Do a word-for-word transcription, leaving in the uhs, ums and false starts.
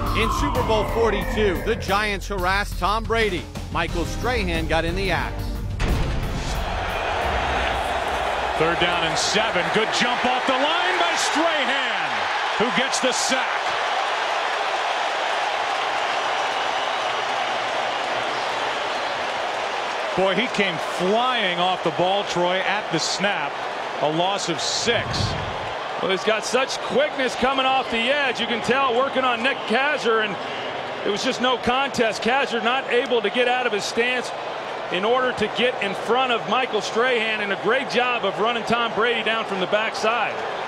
In Super Bowl forty-two, the Giants harassed Tom Brady. Michael Strahan got in the act. Third down and seven. Good jump off the line by Strahan, who gets the sack. Boy, he came flying off the ball, Troy, at the snap. A loss of six. Well, he's got such quickness coming off the edge. You can tell working on Nick Kazzer, and it was just no contest. Kazzer not able to get out of his stance in order to get in front of Michael Strahan, and a great job of running Tom Brady down from the backside.